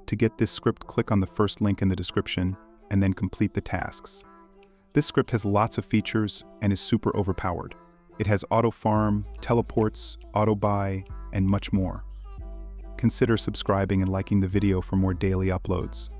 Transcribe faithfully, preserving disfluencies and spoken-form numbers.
To get this script, click on the first link in the description and then complete the tasks. This script has lots of features and is super overpowered. It has auto farm, teleports, auto buy, and much more. Consider subscribing and liking the video for more daily uploads.